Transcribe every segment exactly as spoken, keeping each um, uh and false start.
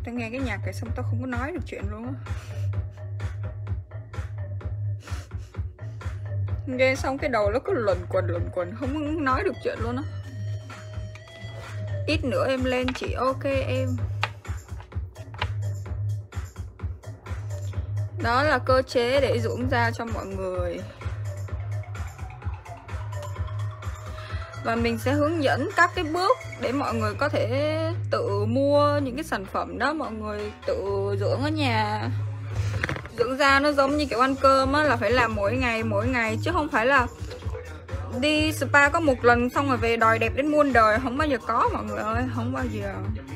Tao nghe cái nhạc này xong tao không có nói được chuyện luôn á. Nghe xong cái đầu nó cứ luẩn quẩn luẩn quẩn, không nói được chuyện luôn á. Ít nữa em lên chị. Ok em. Đó là cơ chế để dưỡng da cho mọi người. Và mình sẽ hướng dẫn các cái bước để mọi người có thể tự mua những cái sản phẩm đó, mọi người tự dưỡng ở nhà. Dưỡng da nó giống như kiểu ăn cơm á, là phải làm mỗi ngày mỗi ngày, chứ không phải là đi spa có một lần xong rồi về đòi đẹp đến muôn đời. Không bao giờ có mọi người ơi, không bao giờ.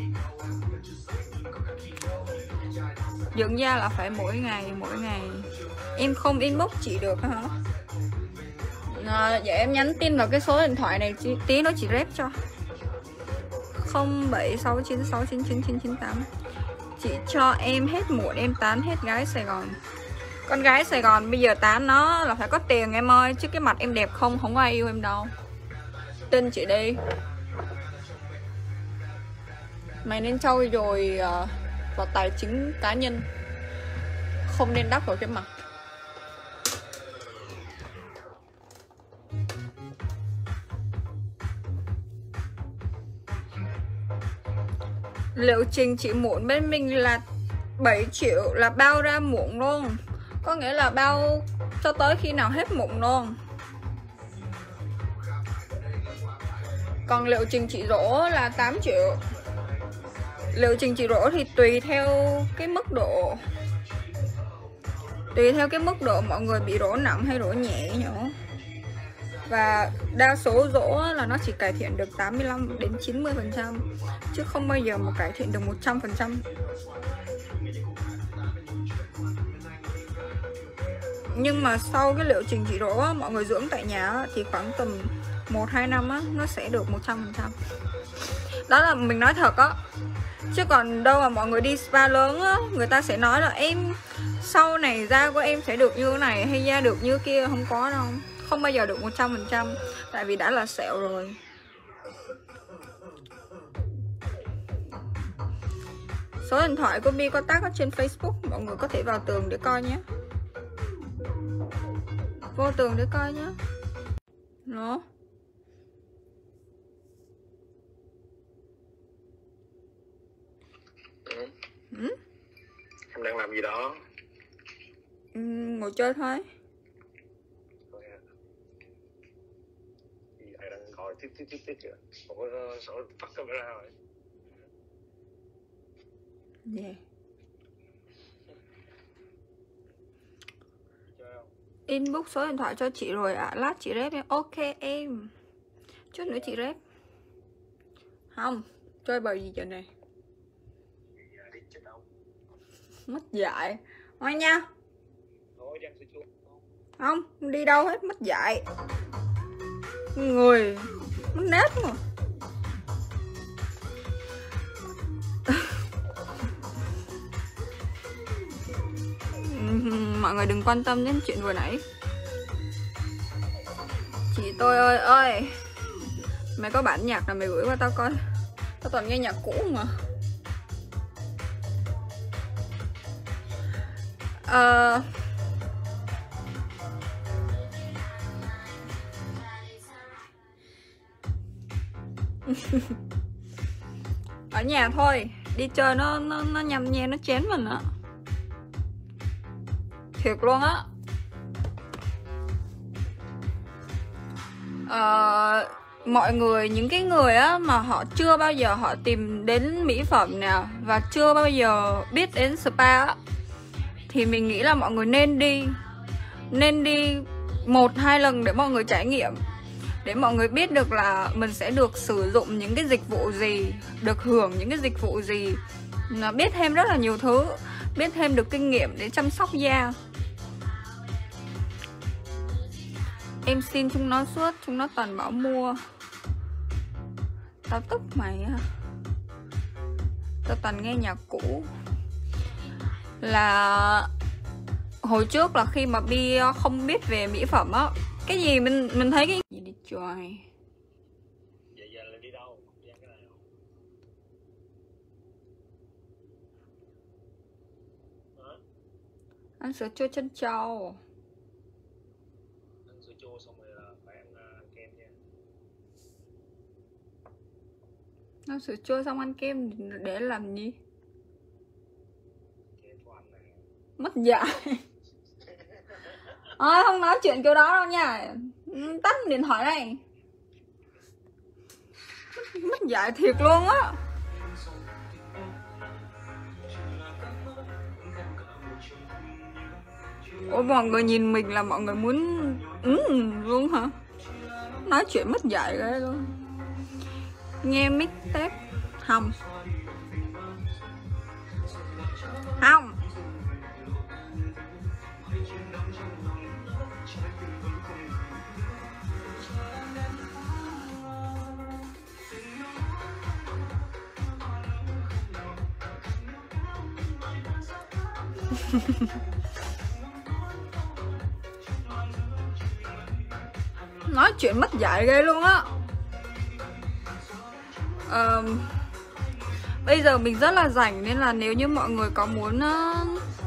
Dưỡng da là phải mỗi ngày mỗi ngày. Em không inbox chị được hả? À, vậy em nhắn tin vào cái số điện thoại này, tí nó chỉ rep cho không bảy sáu chín sáu chín chín chín chín tám. Chị cho em hết muộn em tán hết gái Sài Gòn. Con gái Sài Gòn bây giờ tán nó là phải có tiền em ơi, chứ cái mặt em đẹp không không có ai yêu em đâu. Tin chị đi. Mày nên trau dồi uh, vào tài chính cá nhân, không nên đắp vào cái mặt. Liệu trình chị mụn bên mình là bảy triệu là bao ra mụn luôn. Có nghĩa là bao cho tới khi nào hết mụn luôn. Còn liệu trình chị rỗ là tám triệu. Liệu trình chị rỗ thì tùy theo cái mức độ, Tùy theo cái mức độ mọi người bị rỗ nặng hay rỗ nhẹ nữa. Và đa số rỗ là nó chỉ cải thiện được tám mươi lăm đến chín mươi phần trăm, chứ không bao giờ mà cải thiện được một trăm phần trăm. Nhưng mà sau cái liệu trình chị rỗ á, mọi người dưỡng tại nhà á, thì khoảng tầm một hai năm á, nó sẽ được một trăm phần trăm. Đó là mình nói thật á. Chứ còn đâu mà mọi người đi spa lớn á, người ta sẽ nói là em sau này da của em sẽ được như thế này hay da được như kia. Không có đâu. Không bao giờ được một trăm phần trăm. Tại vì đã là sẹo rồi. Số điện thoại của Bi có tag ở trên Facebook. Mọi người có thể vào tường để coi nhé. Vô tường để coi nhé. Nó Ừ. Ừ? Em đang làm gì đó? Ừ, ngồi chơi thôi. Ai đang gọi tiếp tiếp tiếp tiếp kìa. Ủa sao tắt camera rồi? Yeah. Inbox số điện thoại cho chị rồi ạ. À. Lát chị rep em. Ok em. Chút nữa chị rep. Không. Chơi bời gì giờ này? Mất dạy. Thôi nha. Không. Đi đâu hết. Mất dạy. Người mất nết mà. Mọi người đừng quan tâm đến chuyện vừa nãy. Chị tôi ơi ơi, mày có bản nhạc nào mày gửi qua tao coi. Tao toàn nghe nhạc cũ mà. Ờ... Ở nhà thôi. Đi chơi nó nó, nó nhăm nhe, nó chén mình á. Thiệt luôn á. Ờ, mọi người, những cái người á mà họ chưa bao giờ họ tìm đến mỹ phẩm nè, và chưa bao giờ biết đến spa á, thì mình nghĩ là mọi người nên đi. Nên đi một hai lần để mọi người trải nghiệm, để mọi người biết được là mình sẽ được sử dụng những cái dịch vụ gì, được hưởng những cái dịch vụ gì, biết thêm rất là nhiều thứ, biết thêm được kinh nghiệm để chăm sóc da. Em xin chúng nó suốt, chúng nó toàn bảo mua. Tao tức mày á. Tao toàn nghe nhạc cũ. Là hồi trước là khi mà Bi không biết về mỹ phẩm á, cái gì mình mình thấy cái gì đi trời. Vậy giờ là đi đâu? Ăn sữa chua chân trâu. Ăn sữa chua xong rồi là phải ăn uh, kem nha. Ăn sữa chua xong ăn kem để làm gì? Kem cho ăn này. Mất dạy. Ôi không nói chuyện kiểu đó đâu nha. Tắt điện thoại này. Mất, mất dạy thiệt luôn á. Ủa mọi người nhìn mình là mọi người muốn ừ, luôn hả? Nói chuyện mất dạy ghê luôn. Nghe mixtape không? Không. Nói chuyện mất dạy ghê luôn á. uh, Bây giờ mình rất là rảnh nên là nếu như mọi người có muốn uh,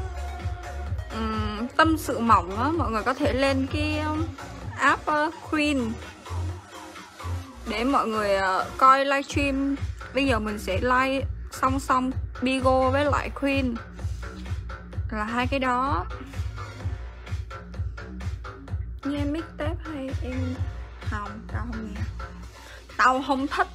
um, tâm sự mỏng á, mọi người có thể lên cái um, app uh, Queen để mọi người uh, coi livestream. Bây giờ mình sẽ live song song Bigo với lại Queen, là hai cái đó. Nghe mixtape hay em không? Tao không nghe. Tao không thích.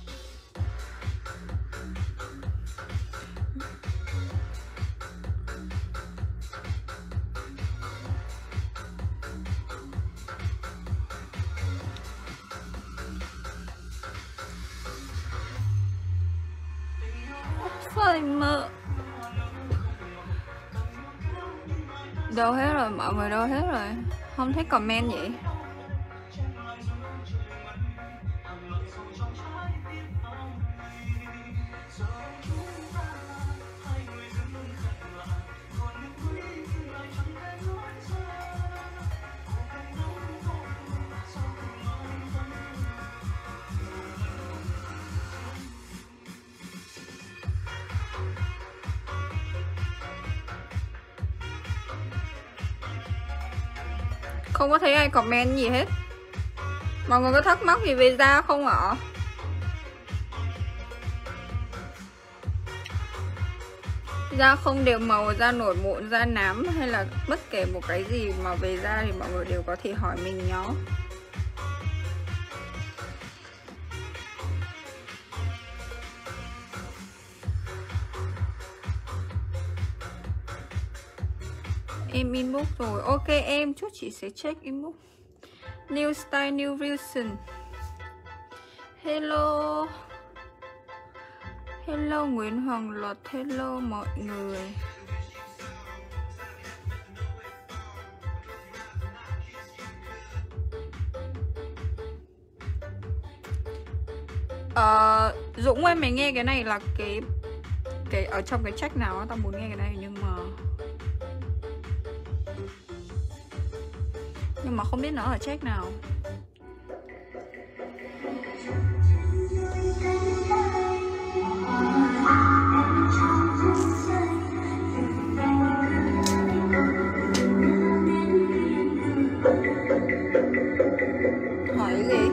Phải mơ. Đâu hết rồi, mọi người đâu hết rồi? Không thấy comment vậy. Không có thấy ai comment gì hết. Mọi người có thắc mắc gì về da không ạ? Da không đều màu, da nổi mụn, da nám hay là bất kể một cái gì mà về da thì mọi người đều có thể hỏi mình nhé. Em inbox rồi. Ok em, chút chị sẽ check inbox. New style, new version. Hello. Hello Nguyễn Hoàng Luật. Hello mọi người. Ờ, Dũng ơi, mày nghe cái này là cái cái ở trong cái track nào á? Tao muốn nghe cái này nhưng mà nhưng mà không biết nó ở track nào. Hỏi cái gì?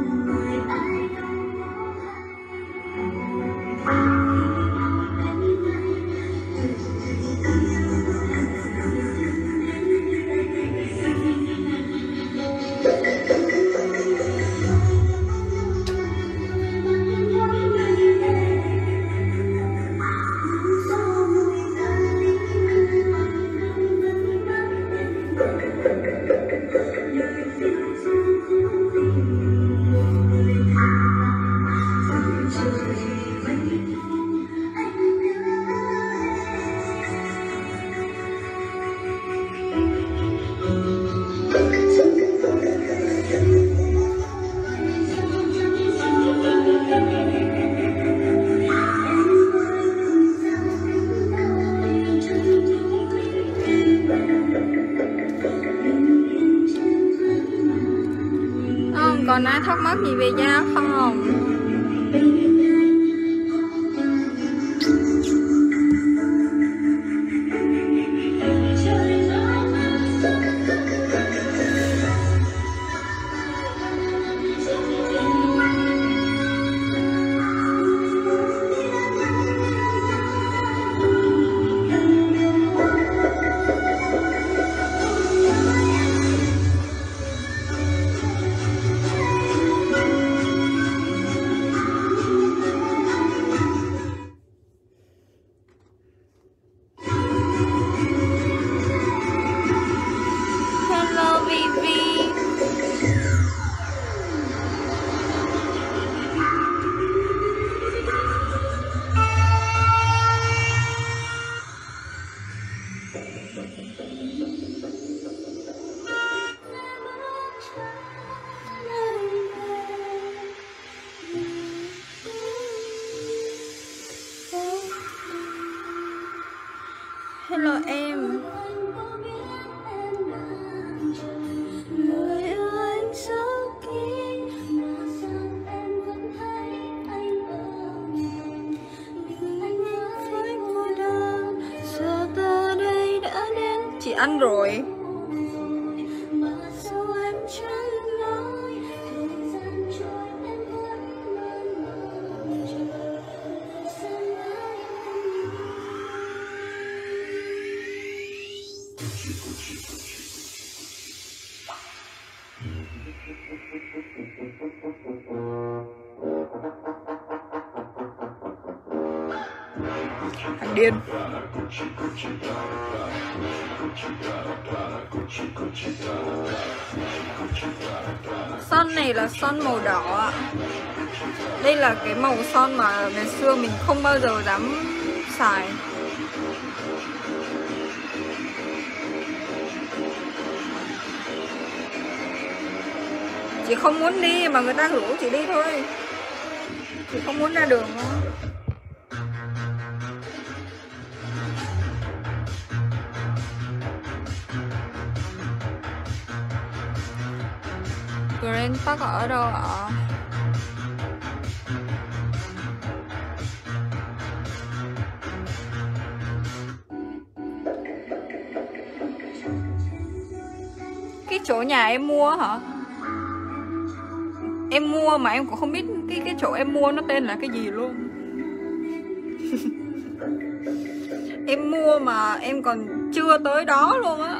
Còn ai thắc mắc gì về da không? Hello em. Chị ăn rồi. Thằng điên. Son này là son màu đỏ ạ. Đây là cái màu son mà ngày xưa mình không bao giờ dám xài. Chị không muốn đi mà người ta rủ chị đi thôi. Chị không muốn ra đường nữa. Grand Park ở đâu ạ? Cái chỗ nhà em mua hả? Em mua mà em cũng không biết cái cái chỗ em mua nó tên là cái gì luôn. Em mua mà em còn chưa tới đó luôn á.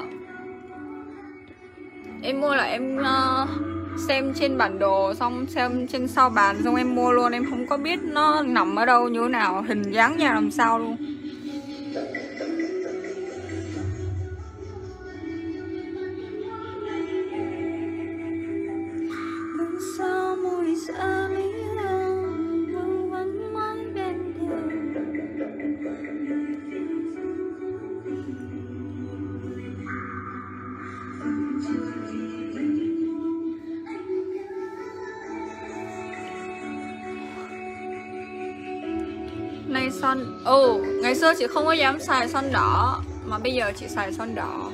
Em mua là em uh, xem trên bản đồ, xong xem trên sao bàn, xong em mua luôn. Em không có biết nó nằm ở đâu, như thế nào, hình dáng nhà làm sao luôn. Này son, ồ, oh, ngày xưa chị không có dám xài son đỏ, mà bây giờ chị xài son đỏ.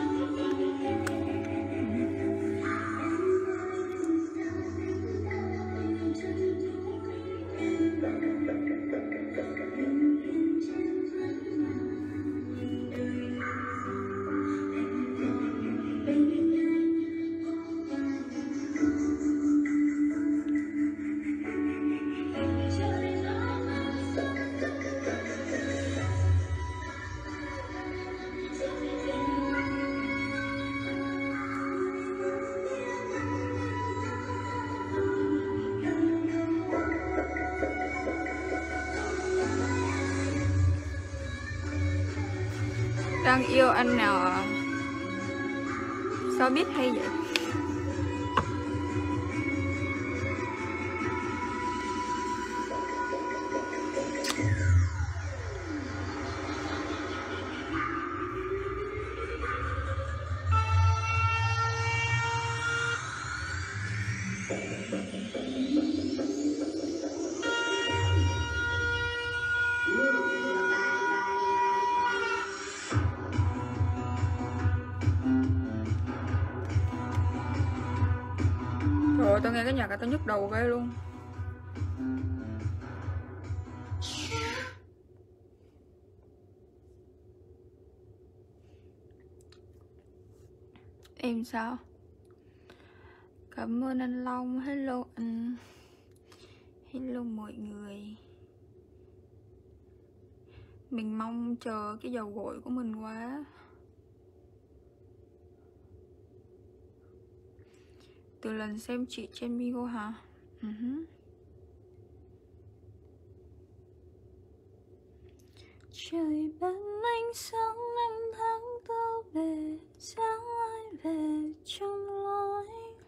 Đang yêu anh nào à? Sao biết hay vậy? Rồi tao nghe cái nhạc này tao nhức đầu ghê luôn. Em sao? Cảm ơn anh Long. Hello anh. Hello mọi người. Mình mong chờ cái dầu gội của mình quá. Từ lần xem chị trên Migo hả? Uh-huh. Trời ban ánh sáng năm tháng tao về, sáng ai về trong lối.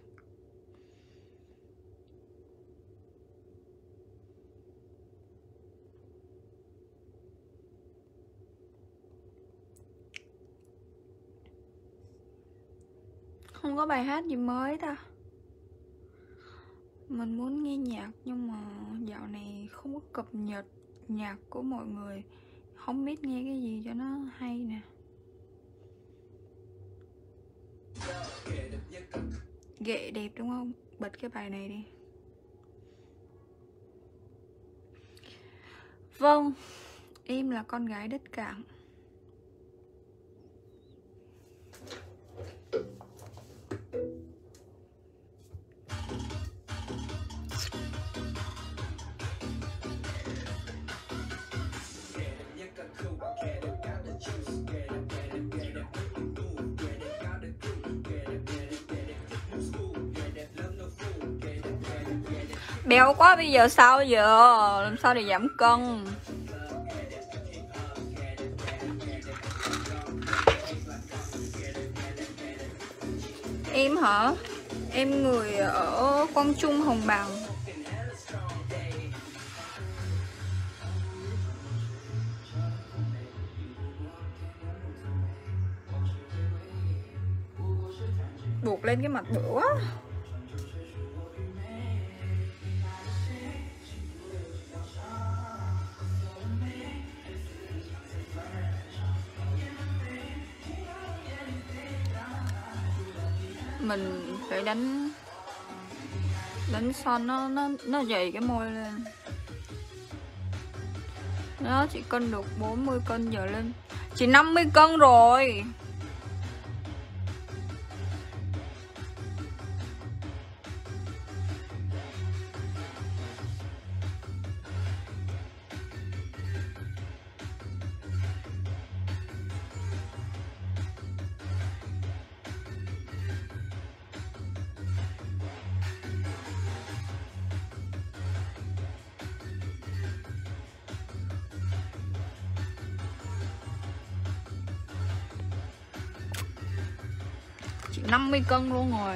Không có bài hát gì mới ta. Mình muốn nghe nhạc nhưng mà dạo này không có cập nhật nhạc của mọi người. không biết nghe cái gì cho nó hay nè. Ghệ đẹp đúng không? Bật cái bài này đi. Vâng, em là con gái đất Cảng. Béo quá bây giờ sao giờ? Làm sao để giảm cân? Em hả? Em người ở Quang Trung, Hồng Bàng. Buộc lên cái mặt bự quá. Mình phải đánh đánh son nó nó nó dày cái môi lên. Nó chỉ cân được bốn mươi cân giờ lên. Chỉ năm mươi cân rồi. Chỉ năm mươi cân luôn rồi.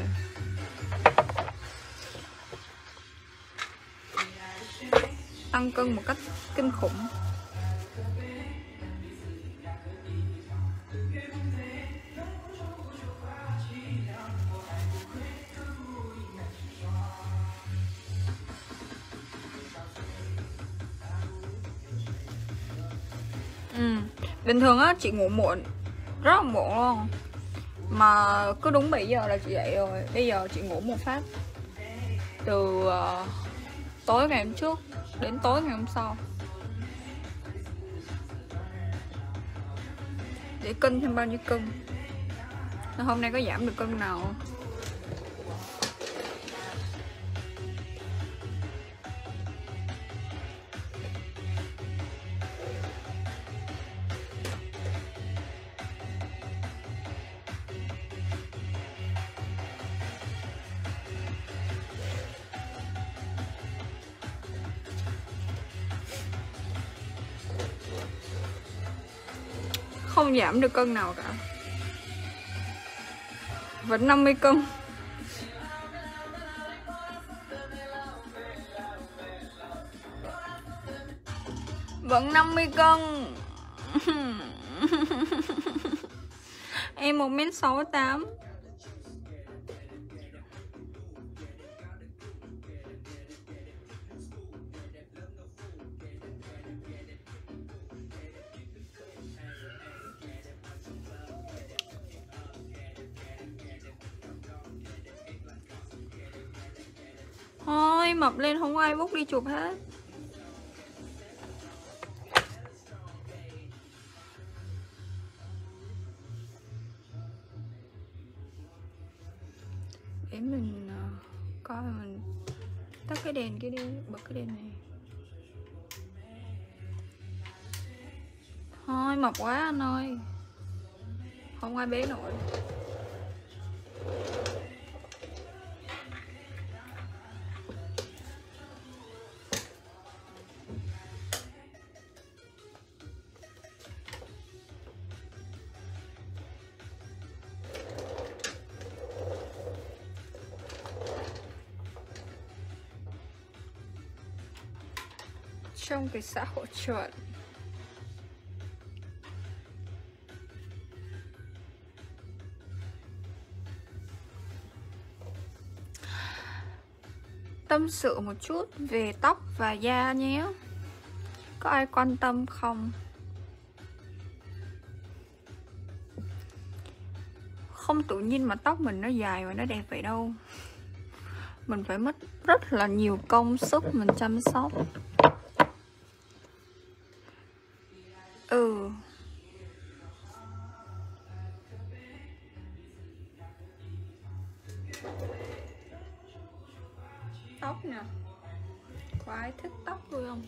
Tăng cân một cách kinh khủng. Ừ. Bình thường á chị ngủ muộn, rất là muộn luôn. Mà cứ đúng bảy giờ là chị dậy rồi. Bây giờ chị ngủ một phát từ uh, tối ngày hôm trước đến tối ngày hôm sau để cân thêm bao nhiêu cân. Hôm nay có giảm được cân nào không? Không giảm được cân nào cả. Vẫn năm mươi cân. Vẫn năm mươi cân. Em một mét sáu mươi tám. Thôi mập lên không có ai bút đi chụp hết. Để mình uh, coi mình tắt cái đèn kia đi, bật cái đèn này. Thôi mập quá anh ơi, không ai bế nổi. Trong cái xã hội chuẩn. Tâm sự một chút về tóc và da nhé. Có ai quan tâm không? không tự nhiên mà tóc mình nó dài và nó đẹp vậy đâu. Mình phải mất rất là nhiều công sức mình chăm sóc. Ừ. Tóc nè. Có ai thích tóc tôi không?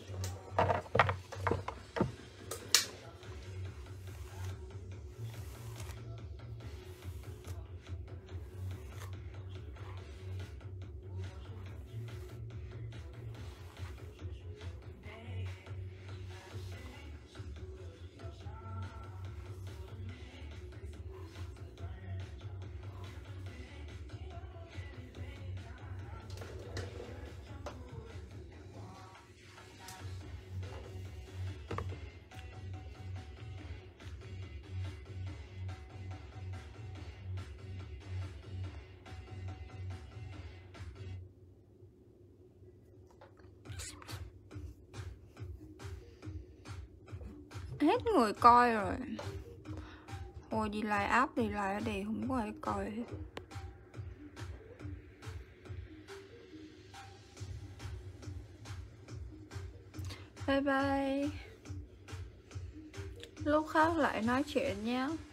Hết người coi rồi. Hồi đi lại app đi lại ở đây không có ai coi hết. Bye bye. Lúc khác lại nói chuyện nhé.